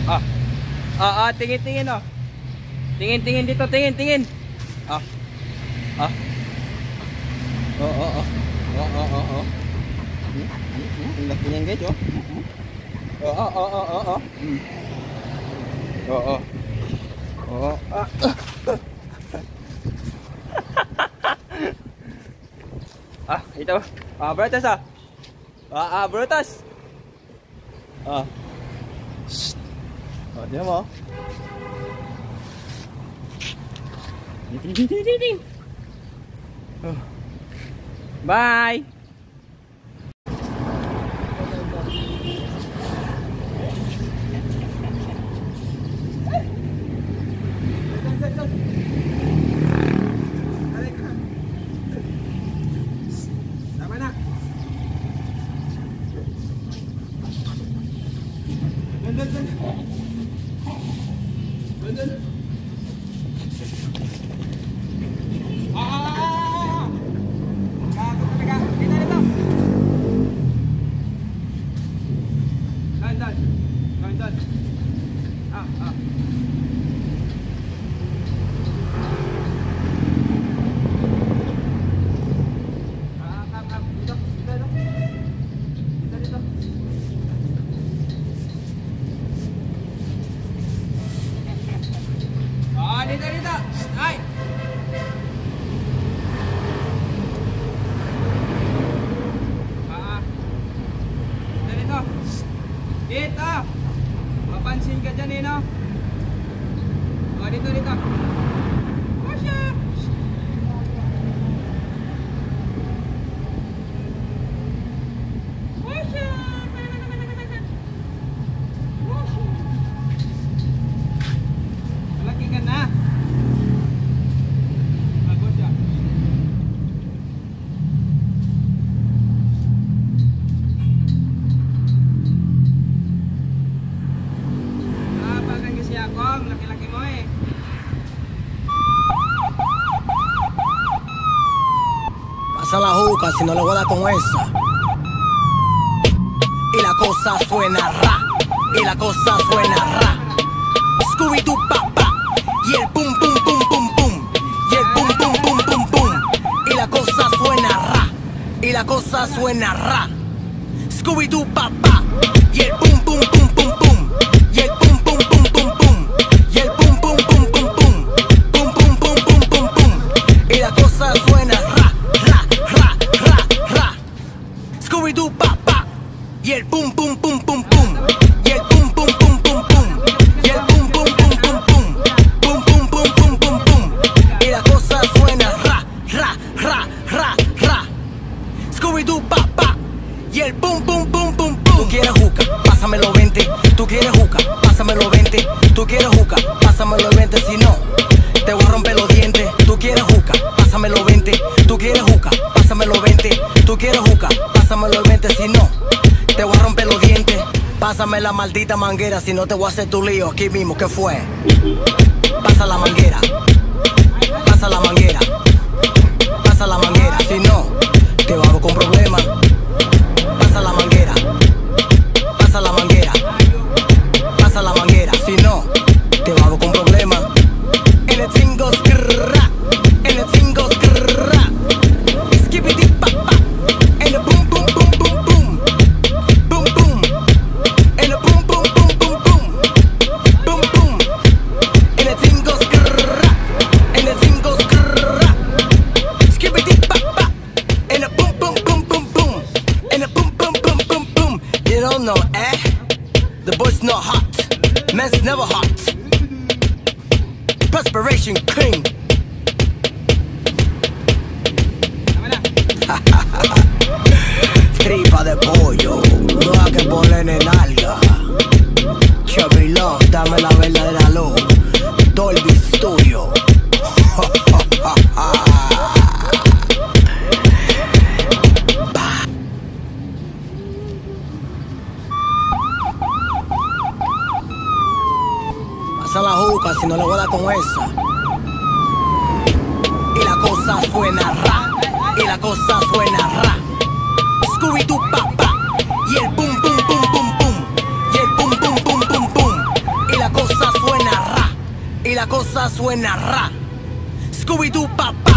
Ah. Tingin-tingin oh. Tingin dito, tingin. Ah. Oh. Ang laki niyan guys oh. Oo. Ito. Brutus ah. Brutus. Shh. Diyan mo. Ting. Bye. Dito. Ay. Dito. Mapansin ka dyan eh, no? Dito. Masya. Malaki ka na. Laki-laki mo eh. Pasa la juca si no le voy a dar con esa. Y la cosa suena ra. Scooby-Doo papá. Y el pum pum pum pum pum. Y el pum pum pum pum pum. Y la cosa suena ra. Scooby-Doo papá. Y el pum pum pum pum pum. Y el pum pum pum pum pum. Y el pum pum pum pum pum. Pum pum pum pum pum pum. Y la cosa suena ra. Scooby-Doo papá. Y el pum pum pum pum pum. Y el pum pum pum pum pum. Y el pum pum pum pum pum. Pum pum pum pum pum pum. Y la cosa suena ra. Scooby-Doo papá. Y el pum pum pum pum pum. Tú quieres juca, pásamelo 20. Tú quieres juca, pásamelo 20. Tú quieres juca, pásamelo 20. Si no, te voy a romper los dientes. Tú quieres juca, pásamelo 20. Tú quieres juca, pásamelo 20. Tú quieres juca, pásamelo 20. Si no, te voy a romper los dientes. Pásame la maldita manguera, si no te voy a hacer tu lío aquí mismo. ¿Qué fue? Pasa la manguera. Pasa la manguera. Pasa la manguera. Si no, te vamos con problemas. Pasa la manguera. Pasa la manguera. Pasa la manguera. Si no, te vamos con problemas. En el tingo skrrra. En el tingo skrrra. Skibidi papa. En el boom boom boom boom boom. Boom boom. En el boom boom boom boom boom. Boom boom. En el tingo skrrra. En el tingo skrrra. Skibidi papa. En el boom boom boom boom boom. En el boom boom boom boom boom. You don't know, eh? The boy's not hot. Man's never hot. Perspiration cream. Tripa de pollo, no hay que ponerle nalga. Chevy Love, dame la verdadera luz. Dolby Studio. Pasa la juca si no le voy a dar con esa. Y la cosa suena ra. Y la cosa suena ra. Scooby-Doo papá. Y el pum pum pum pum pum. Y el pum pum pum pum pum. Y suena ra. Scooby-Doo, papá.